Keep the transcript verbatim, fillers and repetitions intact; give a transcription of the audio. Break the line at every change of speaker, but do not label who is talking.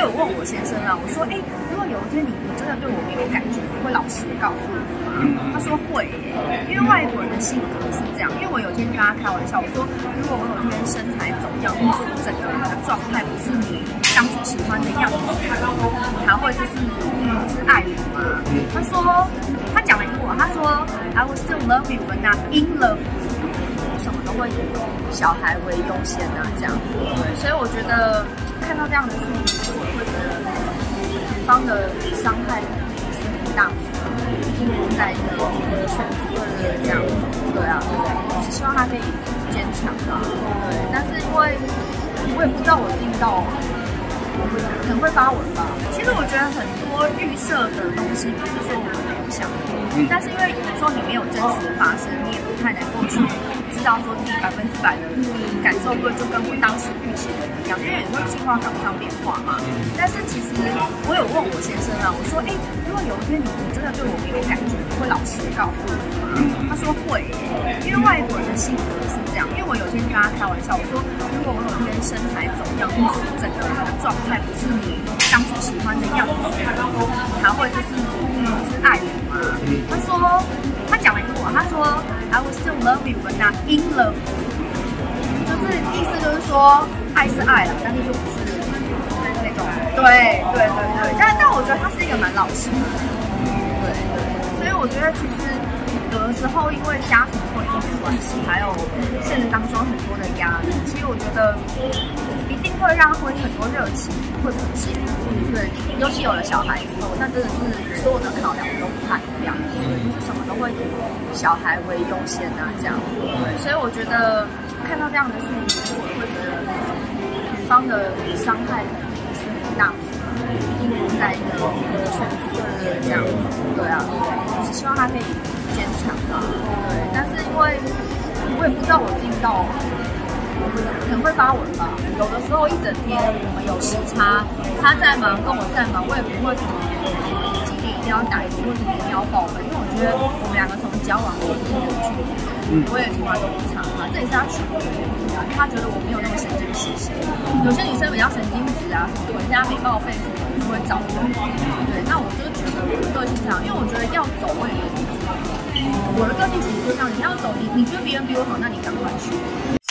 有问我先生啊，我说，哎、欸，如果有一天你你真的对我没有感觉，你会老实的告诉我吗？他说会耶，因为外国人的性格是这样。因为我有一天跟他开玩笑，我说，如果我有一天身材走样，或是整个人的状态不是你当初喜欢的样子，你还会就是就是爱我吗？他说，他讲了英文，他说 I will still love you but not in love with you。什么都会以小孩为优先啊，这样。对，所以我觉得看到这样的事情，其实我会觉得女方的伤害是很大的，毕竟我在一个圈子对这样子，对啊，我是希望他可以坚强啊，对。但是因为我也不知道我听到可能会发文吧。其实我觉得很多预设的东西不是说我们没有想过，但是因为有时候你没有真实的发生，你也不太能够去知道说自己百分之百的感受会就跟我当时预期的一样，因为也会计划赶不上变化嘛。但是其实我有问我先生啊，我说，哎、欸，如果有一天你你真的对我没有感觉，你会老实的告诉我吗？他说会耶，因为外国人的性格是这样。因为我有一天跟他开玩笑，我说，如果我有一天身材走样，或是整个人的状态不是你当初喜欢的样子，你还会就是就是爱我吗？他说，他讲了一个我，他说 I will still love you but not in love with you， 就是意思就是说爱是爱了，但是就不是那种对对对对，但但我觉得他是一个蛮老实的人，对对，所以我觉得其实有的时候因为家庭婚姻的关系，还有现实当中很多的压力，其实我觉得一定会让婚姻很多热情会不见。对，尤其有了小孩以后，那真的是所有的考量都不太一样，对，就是什么都会以小孩为优先啊，这样。对，所以我觉得看到这样的事情，其实我会觉得女方的伤害可能也是很大的，毕竟我在一个圈子对这样，对啊，我是希望他可以坚强啊，对，但是因为我也不知道我听到。可能会发文吧，有的时候一整天我们有时差，他在忙跟我在忙，我也不会什么几点一定要打一或者一定要报备，因为我觉得我们两个从交往到是远距离，我也从来都不常他，这也是他取决于啊，因为他觉得我没有那么神经兮兮，有些女生比较神经质啊，什么回家没报备什么就会找人，对，那我就觉得我的个性上，因为我觉得要走我也有自己，我的个性其实就这样，你要走，你你觉得别人比我好，那你赶快去。